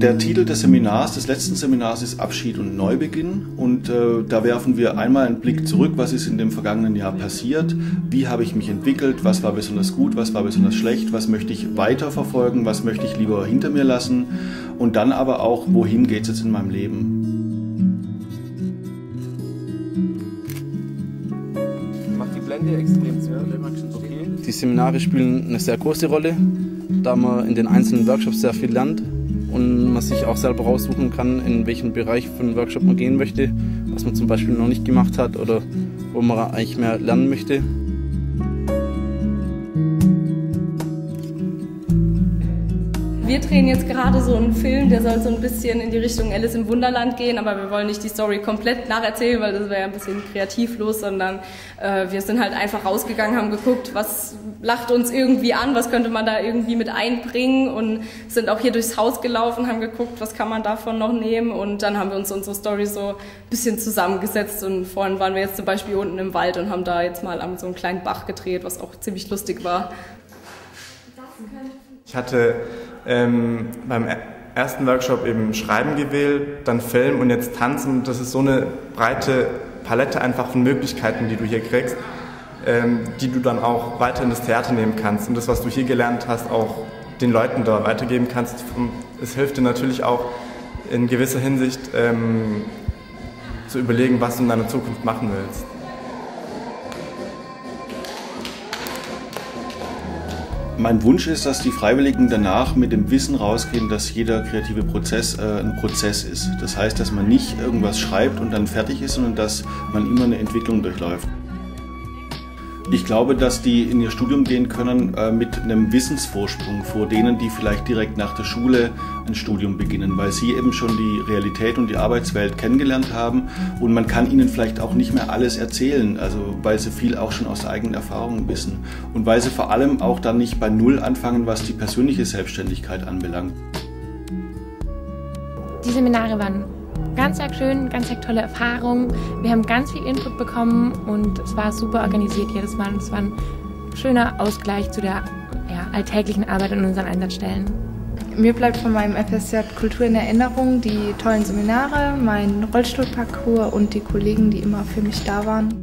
Der Titel des Seminars, des letzten Seminars, ist Abschied und Neubeginn. Und da werfen wir einmal einen Blick zurück, was ist in dem vergangenen Jahr passiert, wie habe ich mich entwickelt, was war besonders gut, was war besonders schlecht, was möchte ich weiterverfolgen, was möchte ich lieber hinter mir lassen und dann aber auch, wohin geht es jetzt in meinem Leben. Macht die Blende extrem zu. Okay. Die Seminare spielen eine sehr große Rolle, da man in den einzelnen Workshops sehr viel lernt und man sich auch selber raussuchen kann, in welchen Bereich von einem Workshop man gehen möchte, was man zum Beispiel noch nicht gemacht hat oder wo man eigentlich mehr lernen möchte. Wir drehen jetzt gerade so einen Film, der soll so ein bisschen in die Richtung Alice im Wunderland gehen, aber wir wollen nicht die Story komplett nacherzählen, weil das wäre ja ein bisschen kreativlos, sondern wir sind halt einfach rausgegangen, haben geguckt, was lacht uns irgendwie an, was könnte man da irgendwie mit einbringen und sind auch hier durchs Haus gelaufen, haben geguckt, was kann man davon noch nehmen und dann haben wir uns unsere Story so ein bisschen zusammengesetzt und vorhin waren wir jetzt zum Beispiel unten im Wald und haben da jetzt mal an so einen kleinen Bach gedreht, was auch ziemlich lustig war. Ich hatte beim ersten Workshop eben Schreiben gewählt, dann Film und jetzt Tanzen. Das ist so eine breite Palette einfach von Möglichkeiten, die du hier kriegst, die du dann auch weiter in das Theater nehmen kannst und das, was du hier gelernt hast, auch den Leuten da weitergeben kannst. Es hilft dir natürlich auch in gewisser Hinsicht zu überlegen, was du in deiner Zukunft machen willst. Mein Wunsch ist, dass die Freiwilligen danach mit dem Wissen rausgehen, dass jeder kreative Prozess ein Prozess ist. Das heißt, dass man nicht irgendwas schreibt und dann fertig ist, sondern dass man immer eine Entwicklung durchläuft. Ich glaube, dass die in ihr Studium gehen können mit einem Wissensvorsprung vor denen, die vielleicht direkt nach der Schule ein Studium beginnen, weil sie eben schon die Realität und die Arbeitswelt kennengelernt haben und man kann ihnen vielleicht auch nicht mehr alles erzählen, also weil sie viel auch schon aus eigenen Erfahrungen wissen und weil sie vor allem auch dann nicht bei Null anfangen, was die persönliche Selbstständigkeit anbelangt. Die Seminare waren ganz arg schön, ganz arg tolle Erfahrung. Wir haben ganz viel Input bekommen und es war super organisiert jedes Mal. Und es war ein schöner Ausgleich zu der alltäglichen Arbeit an unseren Einsatzstellen. Mir bleibt von meinem FSJ Kultur in Erinnerung die tollen Seminare, mein Rollstuhlparcours und die Kollegen, die immer für mich da waren.